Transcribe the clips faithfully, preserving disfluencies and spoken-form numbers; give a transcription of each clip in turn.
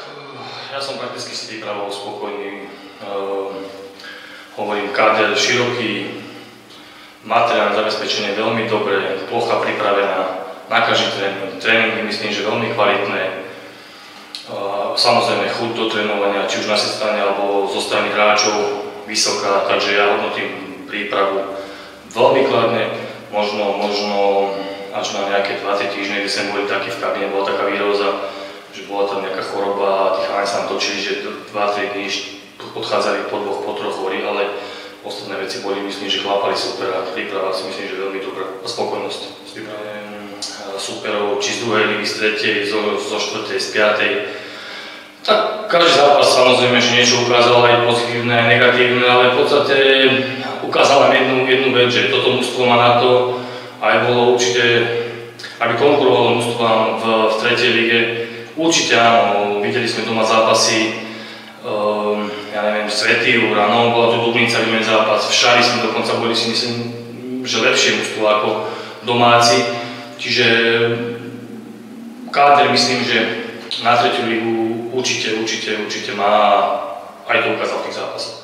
ja som prakticky s prípravou spokojný. Uh, hovorím, káder široký, materiálne zabezpečenie veľmi dobré, plocha pripravená na každý tréning. Tréningy myslím, že veľmi kvalitné. Uh, samozrejme chuť do trénovania, či už na strane alebo zo strany hráčov vysoká, takže ja hodnotím prípravu veľmi kladne. Možno, možno až na nejaké dvadsať týždne, kde sme boli takí v kabine, bola taká výroza, že bola tam nejaká choroba a tí chalani sa nám točili, že dva tri dní odchádzali po dvoch, po troch horí, ale ostatné veci boli, myslím, že chlapali super a príprava si myslím, že veľmi dobrá a spokojnosť s prípravou superov, či z druhej ligy, z tretej, zo, zo štvrtej, z piatej. Tak každý zápas samozrejme, že niečo ukázal aj pozitívne, aj negatívne, ale v podstate ukázal nám jednu, jednu vec, že toto mužstvo má na to, aj bolo určite, aby konkurovalo mužstvám v, v tretej lige. Určite áno, videli sme doma zápasy, um, ja neviem, Svätý Jur, áno, bola tu Dubnica, vidíme zápas, v Šari sme dokonca boli si myslím, že lepšie mužstvo ako domáci. Čiže káder myslím, že na tretiu ligu určite, určite, určite má, aj to ukázal v tých zápasoch.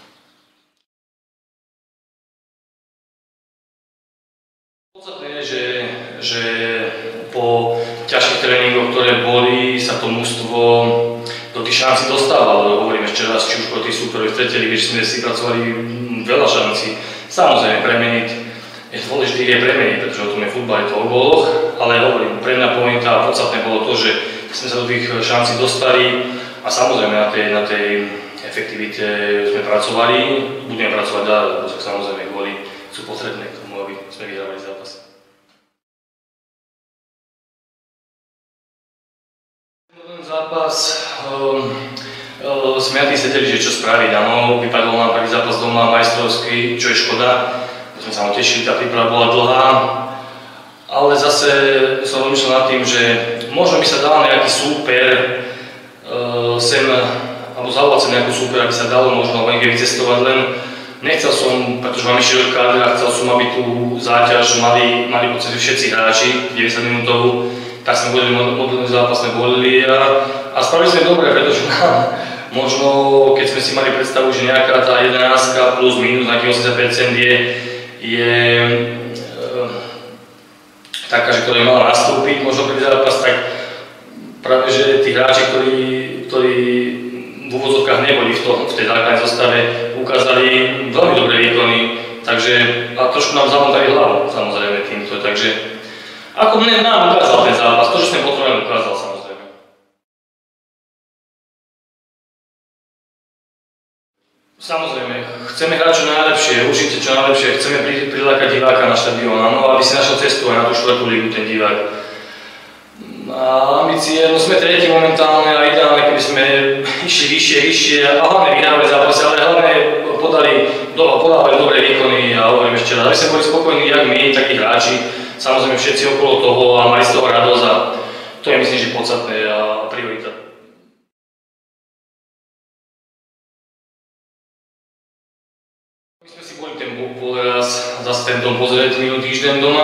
Podstatné je, že, že po ťažkých tréningoch, ktoré boli, sa to mužstvo do tých šancí dostávalo. Hovorím ešte raz, či už po tých súperoch v tretej lige, že sme si pracovali veľa šancí. Samozrejme, premeniť je dôležité je premeniť, pretože o tom je futbal, je to o góloch, ale hovorím, pre mňa pointa a podstatné bolo to, že sme sa do tých šancí dostali a samozrejme na tej, na tej efektivite sme pracovali, budeme pracovať ďalej, lebo samozrejme góly sú potrebné k tomu, aby sme vyhrávali zápas. Ten zápas, um, um, sme na tým sedeli, že čo spraviť, áno, vypadol nám prvý zápas doma majstrovský, čo je škoda, sme sa tešili, tá príprava bola dlhá, ale zase som rozmýšľal nad tým, že možno by sa dal nejaký súper uh, sem, alebo zavolať sem nejakú súper, aby sa dalo možno niekde vycestovať, len nechcel som, pretože máme široký káder a chcel som, aby tú záťaž mali, mali pocit všetci hráči, deväťdesiat minútovú, tak sme boli modlný zápas, sme bolili a, a spravili sme dobre, pretože nám možno, keď sme si mali predstavu, že nejaká tá jedenástka plus minus, nejaký osemdesiat percent je, je e, taká, že ktorá mala nastúpiť, možno prvý zápas, tak práve, že tí hráči, ktorí, ktorí v úvodzovkách neboli v, to, v tej základnej zostave, ukázali veľmi dobré výkony, takže a trošku nám zamotali hlavu, samozrejme týmto, takže ako mne nám ukázal ten zápas, to, že sme potrebovali, ukázal samozrejme. Samozrejme, chceme hrať čo najlepšie, určite čo najlepšie, chceme prilákať diváka na štadión, no aby si našiel cestu aj na tú štvrtú ligu ten divák. A ambície, no sme tretí momentálne a ideálne, keby sme išli vyššie, vyššie a hlavne vyhrávali zápasy, ale hlavne podali, do, podávali dobré výkony a hovorím ešte raz, aby sme boli spokojní jak my, takí hráči, samozrejme všetci okolo toho a mali z toho radosť a to je myslím, že podstatné a priorita. My sme si boli ten bol raz zase ten dom pozrieť minulý týždeň doma.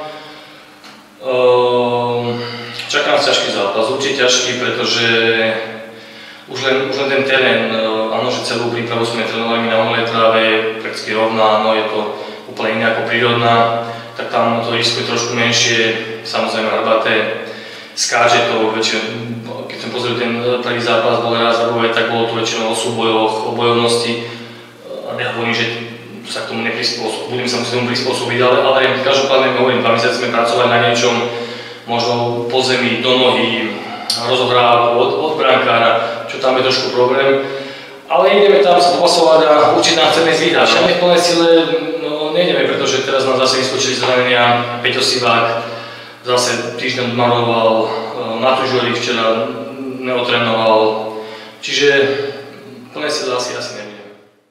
Um, Čaká nás ťažký zápas, určite ťažký, pretože už len, už len ten terén, áno, že celú prípravu sme trénovali na umelej tráve, prakticky rovná, áno, je to úplne iné ako prírodná, tak tam to risko je trošku menšie, samozrejme hrbaté, skáče to väčšinou, keď sme pozreli ten prvý zápas, bol raz a druhé, tak bolo to väčšinou o súbojoch, o bojovnosti, a nehovorím, že sa k tomu neprispôsobím, budem sa musieť tomu prispôsobiť, ale, ale každopádne hovorím, dva mesiace sme pracovali na niečom, možno po zemi, do nohy, rozohrávku od, od brankára, čo tam je trošku problém. Ale ideme tam sa popasovať a určite nám chceme zvýhať. Však v plnej sile no, nejdeme, pretože teraz nám zase vyskočili zranenia, Peťo Sivák zase týždeň odmaroval, Matúš Žorík včera neotrénoval, čiže v plnej sile asi, asi nebudeme.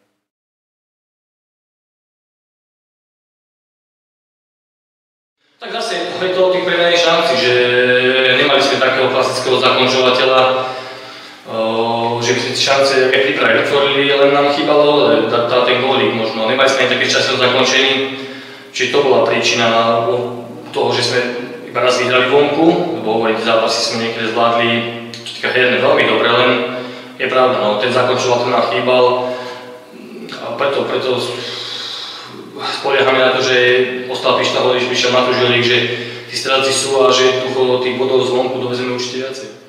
Tak zase je to o tých premenených šanci, že nemali sme takého klasického zakončovateľa, že by sme si šance aj príprave vytvorili, len nám chýbalo tá, ten gólik možno. Nemali sme aj také časové zakončení, čiže to bola príčina toho, že sme iba raz vyhrali vonku, lebo hovorím, zápasy sme niekedy zvládli, týka herne veľmi dobre, len je pravda, no, ten zákončovateľ nám chýbal a preto, preto spoliehame na to, že ostal Pišta Holič, prišiel Matúš Žilík, že tí strelci sú a že tých bodov zvonku dovezeme určite viacej.